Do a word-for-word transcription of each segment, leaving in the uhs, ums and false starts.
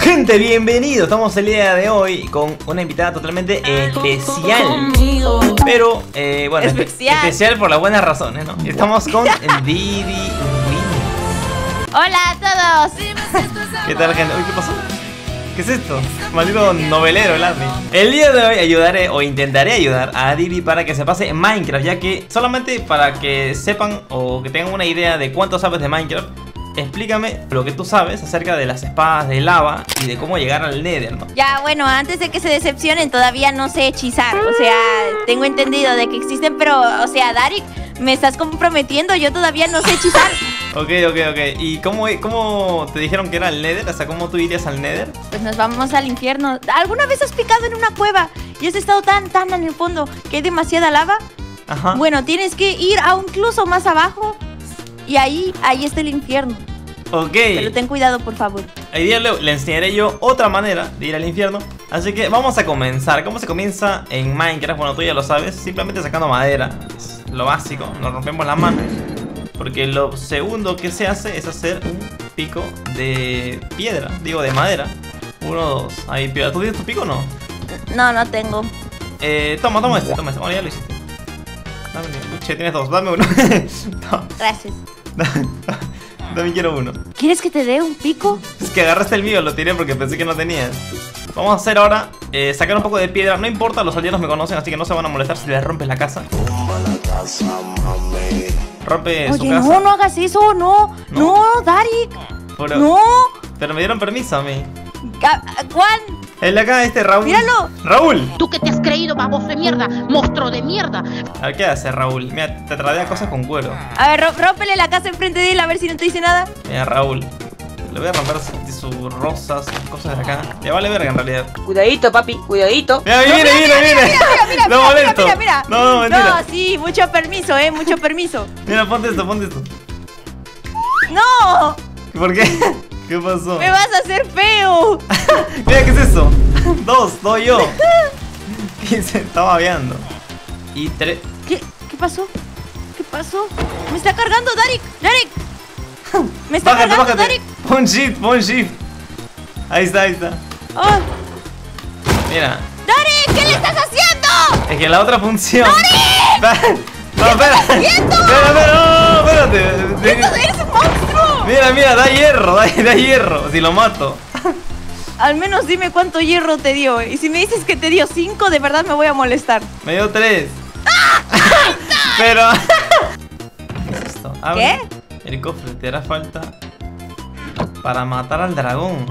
Gente, bienvenidos. Estamos el día de hoy con una invitada totalmente especial. Pero, eh, bueno, especial. especial por las buenas razones, ¿no? Estamos con Didi Win. Hola a todos. ¿Qué tal, gente? Uy, ¿qué pasó? ¿Qué es esto? Maldito novelero, el Admi. El día de hoy ayudaré o intentaré ayudar a Didi para que se pase en Minecraft, ya que solamente para que sepan o que tengan una idea de cuánto sabes de Minecraft, explícame lo que tú sabes acerca de las espadas de lava y de cómo llegar al Nether, ¿no? Ya, bueno, antes de que se decepcionen, todavía no sé hechizar. O sea, tengo entendido de que existen, pero, o sea, Darik, me estás comprometiendo, yo todavía no sé hechizar. Ok, ok, ok. ¿Y cómo, cómo te dijeron que era el Nether? O sea, ¿cómo tú irías al Nether? Pues nos vamos al infierno. ¿Alguna vez has picado en una cueva y has estado tan, tan en el fondo que hay demasiada lava? Ajá. Bueno, tienes que ir a incluso más abajo y ahí, ahí está el infierno. Ok. Pero ten cuidado, por favor. Hoy día le, le enseñaré yo otra manera de ir al infierno. Así que vamos a comenzar. ¿Cómo se comienza en Minecraft? Bueno, tú ya lo sabes. Simplemente sacando madera. Es lo básico. Nos rompemos las manos. Porque lo segundo que se hace es hacer un pico de piedra. Digo, de madera. Uno, dos. Ahí, piedra. ¿Tú tienes tu pico o no? No, no tengo. Eh, toma, toma este. Toma este. Bueno, ya lo hiciste. Dame. Uy, che, tienes dos. Dame uno. No. Gracias. También quiero uno. ¿Quieres que te dé un pico? Es que agarraste el mío, lo tiré porque pensé que no tenías. Vamos a hacer ahora, eh, sacar un poco de piedra. No importa, los aldeanos me conocen, así que no se van a molestar si les rompes la casa. Rompe Oye, su casa. no, no hagas eso, no. No, no Darik. Pero, no. Pero me dieron permiso a mí. ¿Cuál? El de acá, este Raúl. Míralo. Raúl. ¿Tú qué te has creído, baboso de mierda? Monstruo de mierda. A ver, ¿qué hace Raúl? Mira, te traía cosas con cuero. A ver, rómpele la casa enfrente de él a ver si no te dice nada. Mira, Raúl. Le voy a romper sus rosas, sus cosas de acá. Le vale verga en realidad. Cuidadito, papi, cuidadito. Mira, mira, mira, mira, mira. Mira, mira, No mira, molesto. mira, mira, mira. No, no, mentira. No, sí, mucho permiso, eh, mucho permiso. Mira, ponte esto, ponte esto. No, ¿Por qué? ¿Qué pasó? me vas a hacer feo. Mira, ¿qué es eso? Dos, doy yo. ¿Qué se estaba babeando? Y tres. ¿Qué? ¿Qué pasó? ¿Qué pasó? Me está cargando, Darik, Darik. Me está Bájate, cargando, bájate. Darik. Pon shift, pon shift. Ahí está, ahí está. Oh, Mira. Darik, ¿qué le estás haciendo? Es que la otra función. ¡Darik! No, espera. haciendo? Espera, espera, no, no, espérate. ¡Esto eres un monstruo! Mira, mira, da hierro, da, da hierro. Si lo mato. Al menos dime cuánto hierro te dio. Y si me dices que te dio cinco, de verdad me voy a molestar. Me dio tres. Pero. ¿Qué es esto? Abre el cofre, te hará falta para matar al dragón.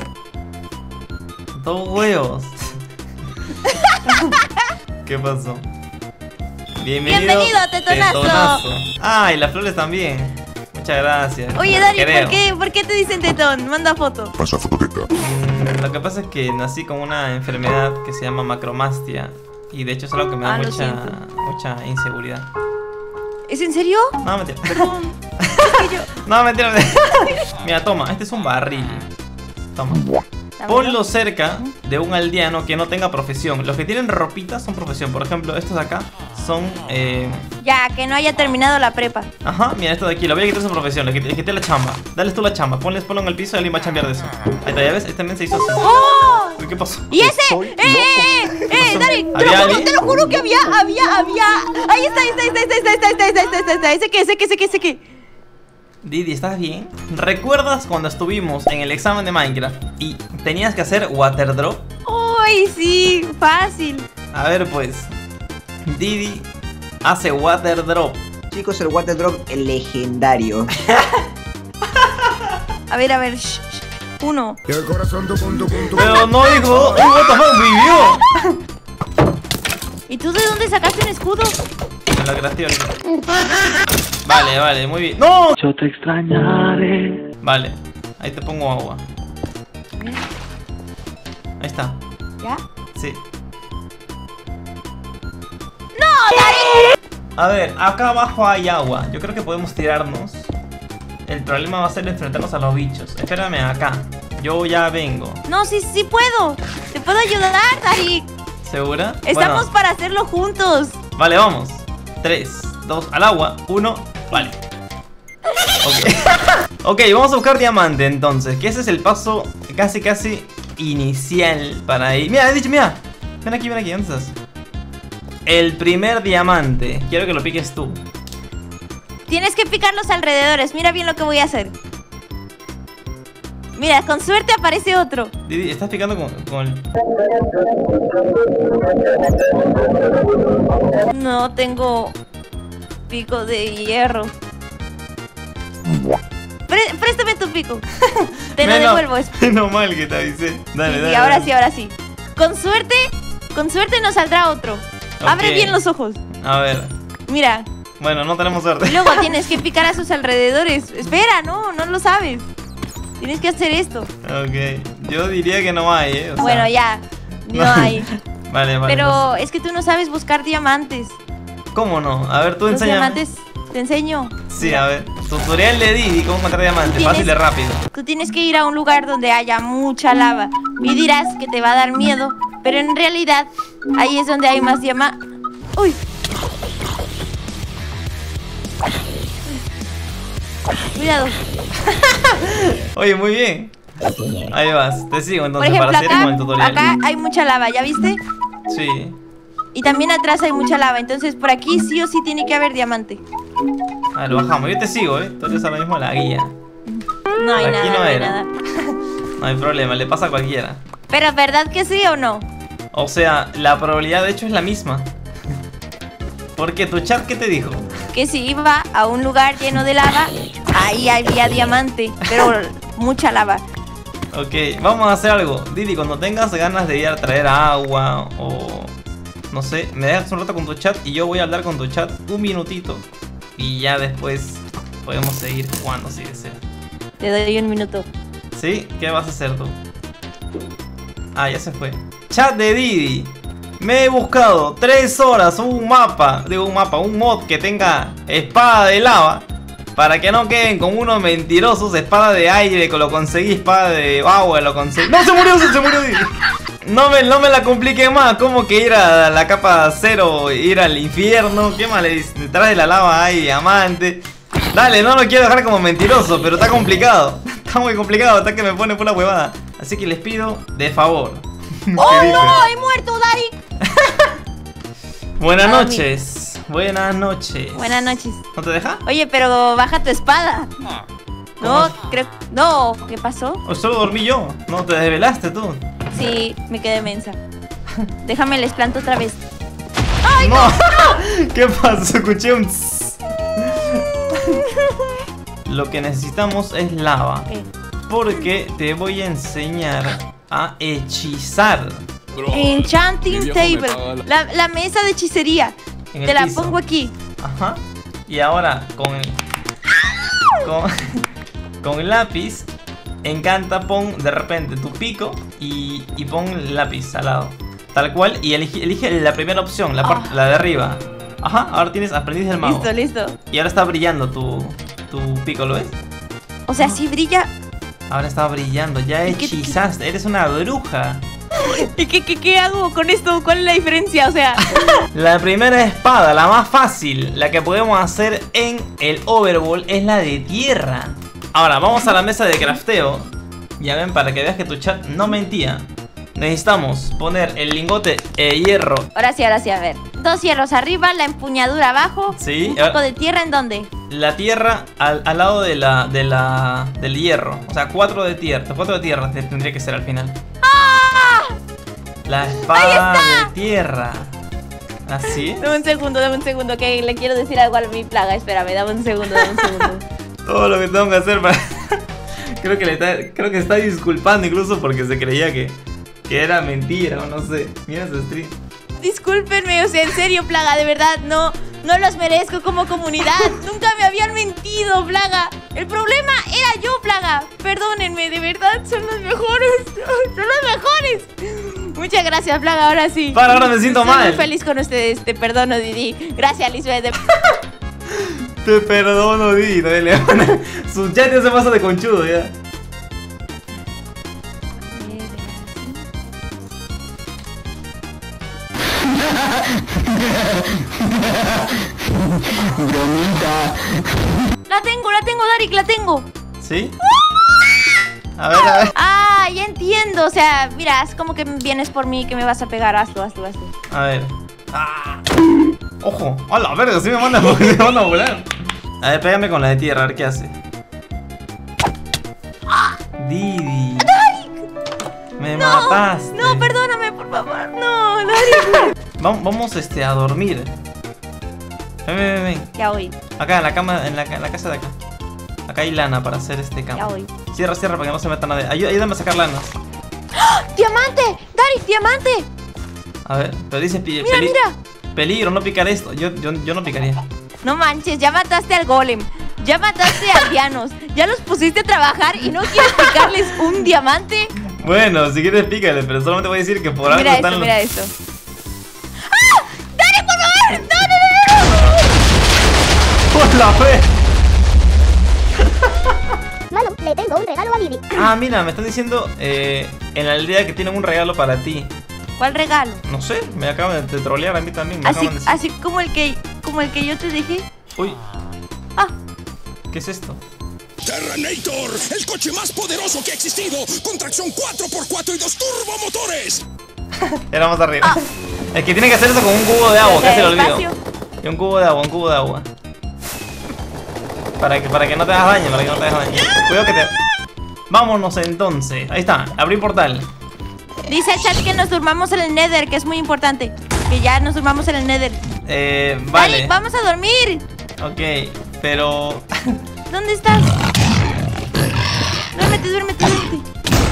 Dos huevos. ¿Qué pasó? Bienvenido, Bienvenido a Tetonazo. Tetonazo. Ah, y las flores también. Muchas gracias. Oye, Darik, Creo. ¿por qué, ¿por qué te dicen tetón? Manda foto. Pasa fototeta. Mm, Lo que pasa es que nací con una enfermedad que se llama macromastia. Y de hecho es algo que me da Ah, lo mucha, siento. mucha inseguridad. ¿Es en serio? No, mentira. Perdón. Es que yo... No, mentira. Mira, toma, este es un barril. Toma. Ponlo cerca de un aldeano que no tenga profesión. Los que tienen ropita son profesión. Por ejemplo, estos de acá son... Eh... Ya, que no haya terminado la prepa. Ajá, mira, esto de aquí. Lo voy a quitar su profesión. Le quité, le quité la chamba. Dale tú la chamba. Ponles, ponlo en el piso y alguien va a chambear de eso. Ahí está, ya ves. Este también se hizo así. ¡Oh! Uy, ¿qué pasó? ¿Y ese? ¡Eh, eh, eh! ¡Eh, Darik! Te ¿Había lo juro, alguien? te lo juro que había, había, había... Ahí está, ahí está, ahí está, ahí está, ahí está, ahí está, ahí está, ahí está, ahí está. ¿Ese qué, ese qué, ese qué, ese qué? Didi, ¿estás bien? ¿Recuerdas cuando estuvimos en el examen de Minecraft y tenías que hacer water drop? ¡Uy, sí! Fácil. A ver, pues. Didi hace water drop. Chicos, el water drop el legendario. A ver, a ver. Shh, shh. Uno. El corazón tu punto punto. Pero no dijo. ¡Uy, what the fuck! ¡Vivió! ¿Y tú de dónde sacaste un escudo? Me lo creaste ahorita. Vale, vale, muy bien. ¡No! Yo te extrañaré. Vale, ahí te pongo agua. Ahí está. ¿Ya? Sí. ¡No, Darik! A ver, acá abajo hay agua. Yo creo que podemos tirarnos. El problema va a ser enfrentarnos a los bichos. Espérame acá. Yo ya vengo. No, sí, sí puedo. Te puedo ayudar, Darik. ¿Segura? Estamos Bueno, para hacerlo juntos. vale, vamos. Tres, dos, al agua. Uno, vale. Ok. Ok, vamos a buscar diamante entonces. Que ese es el paso casi casi inicial para ir. Mira, he dicho, mira. Ven aquí, ven aquí, ¿dónde estás? El primer diamante. Quiero que lo piques tú. Tienes que picar los alrededores. Mira bien lo que voy a hacer. Mira, con suerte aparece otro. Didi, estás picando con, con el... No tengo pico de hierro. Pre préstame tu pico. Te lo Menos- devuelvo. es- Menos mal que te avisé. Dale, sí, dale. sí, ahora dale. sí, ahora sí. Con suerte, con suerte nos saldrá otro. Abre Ok. bien los ojos. A ver. Mira. Bueno, no tenemos suerte. Y luego tienes que picar a sus alrededores. Espera, no, no lo sabes. Tienes que hacer esto. Ok. Yo diría que no hay, ¿eh? O sea, Bueno, ya. No no. hay. Vale, vale. Pero es que tú no sabes buscar diamantes. no sé. ¿Cómo no? A ver, tú Los enséñame. diamantes, te enseño. Sí, a ver. Tutorial de Didi, cómo encontrar diamantes. Tienes- Fácil y rápido. Tú tienes que ir a un lugar donde haya mucha lava. Y dirás que te va a dar miedo, pero en realidad ahí es donde hay más diamantes. ¡Uy! Cuidado. Oye, muy bien. Ahí vas. Te sigo Por entonces ejemplo, para seguir con el acá, tutorial. acá hay mucha lava, ¿ya viste? Sí. Y también atrás hay mucha lava. Entonces por aquí sí o sí tiene que haber diamante. A ver, lo bajamos. Yo te sigo, ¿eh? Tú eres ahora mismo la guía. No hay Aquí nada, no no hay era. nada. No hay problema, le pasa a cualquiera. Pero ¿verdad que sí o no? O sea, la probabilidad de hecho es la misma. Porque tu chat, ¿qué te dijo? Que si iba a un lugar lleno de lava, ahí había diamante, pero mucha lava. Ok, vamos a hacer algo. Didi, cuando tengas ganas de ir a traer agua o... no sé, me dejas un rato con tu chat y yo voy a hablar con tu chat un minutito. Y ya después podemos seguir jugando si deseas. Te doy un minuto. ¿Sí? ¿Qué vas a hacer tú? Ah, ya se fue. Chat de Didi. Me he buscado tres horas un mapa, digo un mapa, un mod que tenga espada de lava. Para que no queden como unos mentirosos, espada de aire, que lo conseguí, espada de agua, lo conseguí. ¡No, se murió, se, se murió Didi! No me, no me la complique más, como que ir a la capa cero, ir al infierno. ¿Qué más le dice? Detrás de la lava hay diamante. Dale, no lo quiero dejar como mentiroso, pero está complicado. Está muy complicado, está que me pone pura huevada. Así que les pido de favor. ¡Oh, ¿Qué dice? no! ¡He muerto, Dari! Buenas Ah, noches. Buenas noches. Buenas noches. ¿No te deja? Oye, pero baja tu espada. No, creo... No, ¿qué pasó? ¿O solo dormí yo? ¿No te desvelaste tú? Sí, me quedé mensa. Déjame les planto otra vez. no. ¿Qué pasó? Escuché un tss. Lo que necesitamos es lava. ¿Qué? Porque te voy a enseñar a hechizar. Enchanting Table. La, la mesa de hechicería. En el Te la piso. pongo aquí. Ajá. Y ahora con el. Con, con el lápiz. Encanta, pon de repente tu pico y, y pon el lápiz al lado. Tal cual. Y elige, elige la primera opción, la, parte, Ah. la de arriba. Ajá, ahora tienes aprendiz del mago. Listo, listo. Y ahora está brillando tu, tu pico, ¿lo ves? O sea, sí brilla. Ahora está brillando, ya ¿Y qué- hechizaste, eres una bruja. ¿Y qué, qué, qué hago con esto? ¿Cuál es la diferencia? O sea, La primera espada, la más fácil, la que podemos hacer en el Overworld es la de tierra. Ahora, vamos a la mesa de crafteo. Ya ven, para que veas que tu chat no mentía. Necesitamos poner el lingote de hierro. ahora sí, ahora sí, a ver. Dos hierros arriba, la empuñadura abajo. Sí, Un ahora- poco de tierra, ¿en dónde? La tierra al, al lado de la, de la, del hierro. O sea, cuatro de tierra. Cuatro de tierra te- tendría que ser al final. La espada de tierra. Así es. Dame un segundo, dame un segundo, que le quiero decir algo a mi plaga. Espérame, dame un segundo, dame un segundo. Todo lo que tengo que hacer para... creo que le está, creo que está disculpando incluso porque se creía que, que era mentira o no sé. Mira su stream. Discúlpenme, o sea, en serio, plaga, de verdad, no, no los merezco como comunidad. Nunca me habían mentido, plaga. El problema era yo, plaga. Perdónenme, de verdad, son los mejores. Son los mejores. Muchas gracias, plaga, ahora sí. Para, ahora me siento Estoy mal. muy feliz con ustedes, te perdono, Didi. Gracias, Lisbeth. de- Te perdono, Didi. Dale. Su chat ya se pasa de conchudo ya. La tengo, la tengo, Darik, la tengo. ¿Sí? A ver, a ver. Ah, ya entiendo. O sea, mira, es como que vienes por mí, que me vas a pegar. Hazlo, hazlo, hazlo. A ver. Ah. Ojo. A la verga, así me manda, me manda a volar. A ver, pégame con la de tierra, a ver qué hace. Didi. Me No, mataste. no, perdóname, por favor. No, Darik. Vamos, vamos este, a dormir. Ven, ven, ven, ven. Ya voy, Acá, en la cama, en la, en la casa de acá. Acá hay lana para hacer este ya campo. voy. Cierra, cierra para que no se meta nadie. Ayú- Ayúdame a sacar lanas. ¡Diamante! ¡Darik, diamante! A ver, pero dice pi- Mira, peli- mira. peligro, no picar esto. Yo, yo, yo no picaría. No manches, ya mataste al golem. Ya mataste a aldeanos. Ya los pusiste a trabajar y no quieres picarles un diamante. Bueno, si quieres pícale, pero solamente voy a decir que por algo Mira están esto, los... mira esto. ¡Ah! ¡Darik, por favor! ¡No, no, no, no! ¡Por la fe! Mano, le tengo un regalo a Didi. Ah, mira, me están diciendo eh, en la aldea que tienen un regalo para ti. ¿Cuál regalo? No sé, me acaban de trolear a mí también. Me Así, acaban de decir. así como el que como el que yo te dejé. Uy, Ah, ¿qué es esto? Terranator, el coche más poderoso que ha existido, con tracción cuatro por cuatro y dos turbomotores. Era más arriba. Es que tiene que hacer eso con un cubo de agua, casi lo olvido. despacio. Y un cubo de agua, un cubo de agua. Para que, para que no te hagas daño, para que no te hagas daño. Cuidado que te... Vámonos entonces. Ahí está, abrí portal. Dice el chat que nos durmamos en el Nether, que es muy importante. Que ya nos durmamos en el Nether. Eh, vale. Darik, vamos a dormir. Ok, pero... ¿Dónde estás? Duérmete, duérmete, duérmete.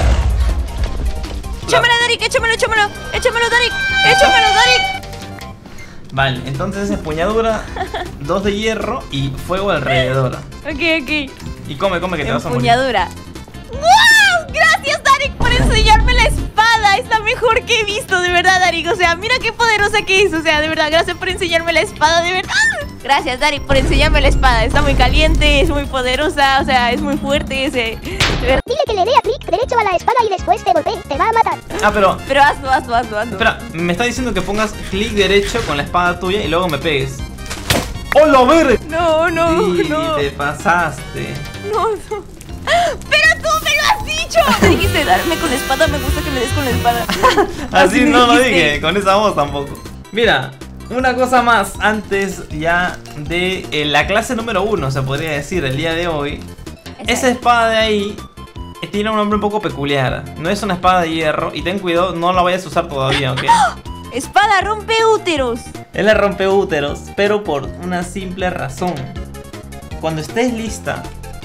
Échamelo, Darik, échamelo, échamelo. Échamelo, Darik. Échamelo, Darik. Vale, entonces es empuñadura, dos de hierro y fuego alrededor. Ok, ok. Y come, come que te vas a morir. Empuñadura. ¡Wow! Gracias, Darik, por enseñarme la espada. Es la mejor que he visto, de verdad, Darik. O sea, mira qué poderosa que es. O sea, de verdad, gracias por enseñarme la espada, de verdad. Gracias, Darik, por enseñarme la espada. Está muy caliente, es muy poderosa. O sea, es muy fuerte. Ese. De verdad. Dile que le dé a clic derecho a la espada y después te golpee. Te va a matar. Ah, pero... Pero hazlo, hazlo, hazlo, hazlo. Espera, me está diciendo que pongas clic derecho con la espada tuya y luego me pegues. ¡Hola, verga! No, no, Sí, no. te pasaste. No, no. ¡Pero tú me lo has dicho! Me dijiste darme con la espada, me gusta que me des con la espada. Así me no lo dijiste. dije, con esa voz tampoco. Mira, una cosa más antes ya de eh, la clase número uno, se podría decir, el día de hoy. Esa espada de ahí eh, tiene un nombre un poco peculiar. No es una espada de hierro y ten cuidado, no la vayas a usar todavía, ¿ok? Espada rompe úteros. Él la rompe úteros, pero por una simple razón. Cuando estés lista,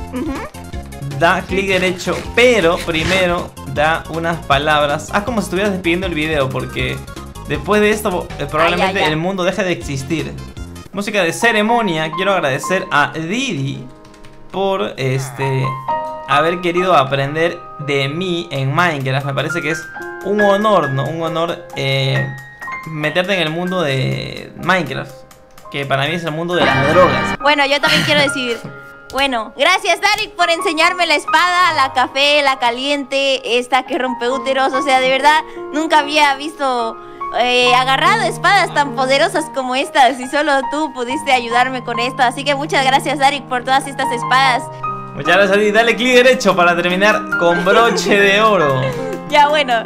da clic derecho, pero primero da unas palabras. Haz como si estuvieras despidiendo el video, porque después de esto eh, probablemente Ah, ya, ya. el mundo deje de existir. Música de ceremonia. Quiero agradecer a Didi por este haber querido aprender de mí en Minecraft. Me parece que es un honor, ¿no? Un honor eh, meterte en el mundo de Minecraft, que para mí es el mundo de las drogas. Bueno, yo también quiero decir. Bueno, gracias, Darik, por enseñarme la espada, la café, la caliente, esta que rompe úteros. O sea, de verdad, nunca había visto eh, agarrado espadas tan poderosas como estas. Y solo tú pudiste ayudarme con esto. Así que muchas gracias, Darik, por todas estas espadas. Muchas gracias, Didi. Dale clic derecho para terminar con broche de oro. Ya, bueno.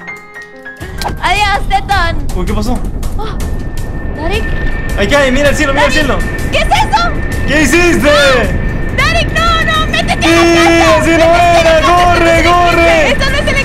Adiós, Teton. Uy, ¿qué pasó? Oh, Darik, ¡Ay, qué hay! ¡Mira el cielo, mira el cielo! ¿qué es eso? ¿Qué hiciste? Darik, no, no, métete ¡Sí! a la casa. ¡Sí, no era! ¡Corre, corre! Esto no es el